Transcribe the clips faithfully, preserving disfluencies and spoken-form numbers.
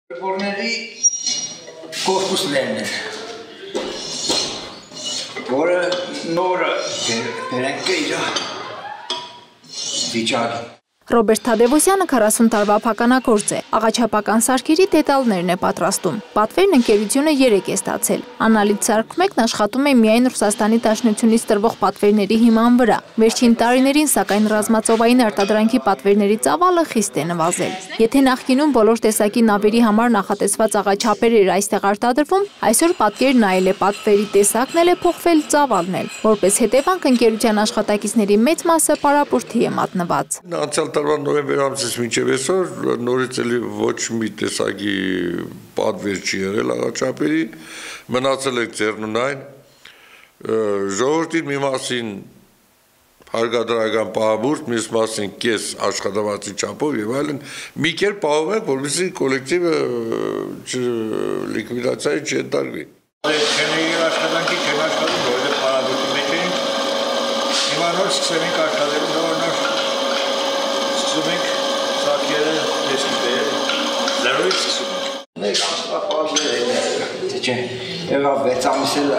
Որների կորպուսներն էր, որը նորը բերենք իր վիճակի։ Ռոբերտ Թադևոսյանը քառասուն տարվա փականակորձ է, աղաչապական սարքերի դետալներն է պատրաստում։ Պատվերն ընկերությունը երեք է ստացել։ Անալիտ Սարքմեկն աշխատում է միայն Ռուսաստանի Դաշնությունից տրվող պատվերների հիման վրա։ Վերջին տարիներին, սակայն, ռազմածովային արտադրանքի պատվերների ծավալը խիստ է նվազել։ Եթե նախկինում բոլոր տեսակի նավերի համար նախատեսված աղաչափեր էր այստեղ արտադրվում, այսօր պատկերն այլ է, պատվերի տեսակն էլ է փոխվել, ծավալն էլ։ Որպես հետևանք, ընկերության աշխատակիցների մեծ մասը պարապուրդի է մատնված։ Նոյեմբեր ամսից մինչև այսօր նորից էլի ոչ մի տեսակի պատվեր չի եղել աղաչափերի, մնացել եք ձեռնունայն, ժողովրդին մի մասին հարգադրական պահաբուրդ, մյուս մասին կես աշխատավարձի չափով եւ այլն, մի կերպ պահում ենք, որպեսզի կոլեկտիվը լիկվիդացիայի չենթարկվի։ Քննի աշխատանքի քնն աշխատում, որովհետեւ պարադոկի մեջ ենք, հիմա նոր սկսել ենք աշխատել, նոր նոր սկսում ենք սարքերը դեսկիպեր, զերոյից սկսում ենք։ Մեկ ամսվա պարզեր է, թե չէ, եղավ վեց ամիս էլ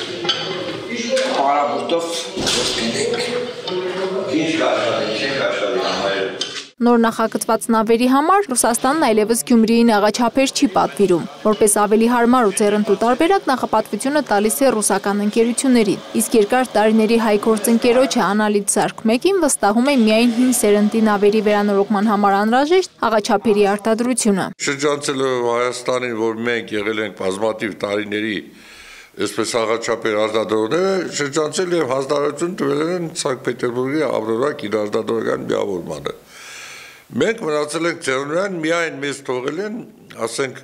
պարաբուրդով ոսկեն ենք։ Ինչ կաշատել, չեն կաշատել համայրը։ Նոր նախագծված նավերի համար Ռուսաստանն այլևս Գյումրիին աղաչափեր չի պատվիրում, որպես ավելի հարմար ու ձեռնտու տարբերակ նախապատվությունը տալիս է ռուսական ընկերություններին, իսկ երկար տարիների հայ գործընկերոջը Անալիտ Սարքմեկին վստահում է միայն հին սերնդի նավերի վերանորոգման համար անհրաժեշտ աղաչափերի արտադրությունը։ Շրջանցելով Հայաստանին, որ մենք եղել ենք բազմաթիվ տարիների այսպես աղաչափեր արտադրողները, շրջանցել եւ հանձնարարություն տվել են Սանկտ Պետերբուրգի Ավրորա կինոարտադրական միավորմանը։ Մենք մնացել ենք ձեռնունայն, միայն մեզ թողել են, ասենք,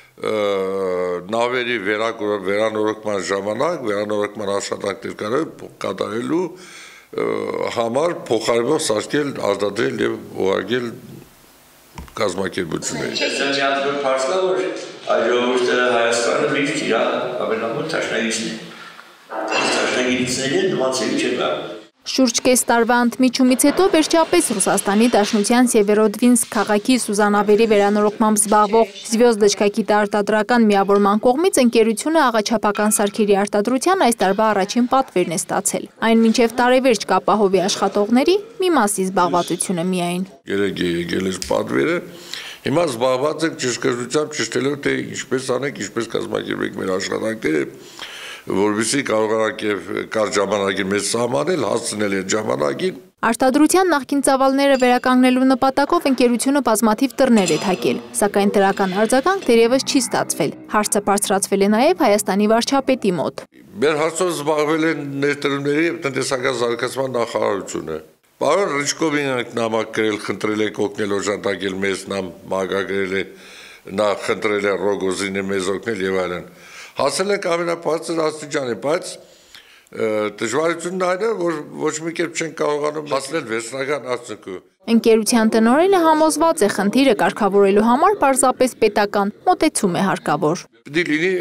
նավերի վերանորոգման ժամանակ, վերանորոգման աշխատանքներ կատարելու համար փոխարինող սարքել, արտադրել եւ ուղարկել կազմակերպությունների։ Դա մի հատ որ փարս կա, որ այ ժողովուրդը Հայաստանը միշտ իր ամենամոտ տաշնագիցն է։ Տաշնագիցները նմանցելի չկա։ Շուրջ կես տարվա ընդմիջումից հետո վերջապես Ռուսաստանի Դաշնության Սևերոդվինսկ քաղաքի սուզանավերի վերանորոգմամբ զբաղվող Զվյոզդոչկա գիտաարտադրական միավորման կողմից ընկերությունը աղաչափական սարքերի արտադրության այս տարվա առաջին պատվերն է ստացել։ Այն մինչև տարեվերջ կապահովի աշխատողների մի մասի զբաղվածությունը միայն։ Երեք է եկել այս պատվերը, հիմա զբաղված ենք ճշգրտությամբ ճշտելով, թե ինչպես անենք, ինչպես կազմակերպենք մեր աշխատանքները, որովհետեւ կարողանանք եւ կարճ ժամանակի մեջ սահմանել, հասցնել այդ ժամանակին։ Արտադրության նախկին ծավալները վերականգնելու նպատակով ընկերությունը բազմաթիվ տռներ է թակել, սակայն դրական արձագանք դեռևս չի ստացվել։ Հարցը բարձրացվել է նաեւ Հայաստանի վարչապետի մոտ։ Մեր հարցով զբաղվել են ներդրումների եւ տնտեսական զարգացման նախարարությունը։ Պարոն Ռիչկովին ենք նամակ գրել, խնդրել ենք օգնել օժանդակել մեզ, նամ մագագրել է, նա խնդրել է Ռոգոզինը մեզ օգնել եւ այլն։ Հասել ենք ամենաբարձր աստիճանի, բայց դժվարությունն այն է, որ ոչ մի կերպ չեն կարողանում հասնել վերջնական արդյունքի։ Ընկերության տնօրենը համոզված է, խնդիրը կարգավորելու համար պարզապես պետական մոտեցում է հարկավոր։ Պետք է լինի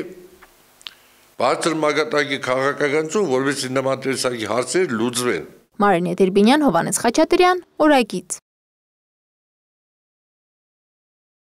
բարձր մակարդակի քաղաքականություն, որովհետեւ նման տեսակի հարցեր լուծվեն։ Մարինե Դերբինյան, Հովհաննես Խաչատրյան, Օրագիծ։